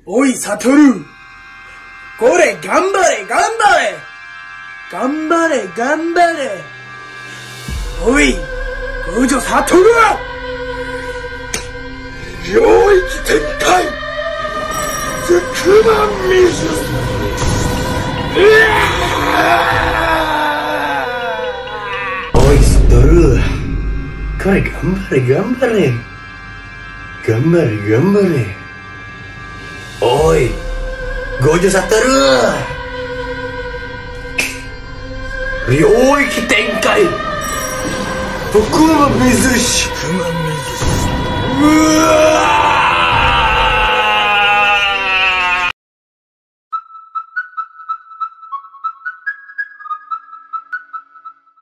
おい、サトル。これ、頑張れ、頑張れ。頑張れ、頑張れ。おい、五条サトル。領域展開。スクマミス。おい、サトル。これ、頑張れ、頑張れ。頑張れ、頑張れ。おい、五条サトル。領域展開。福間水。うわー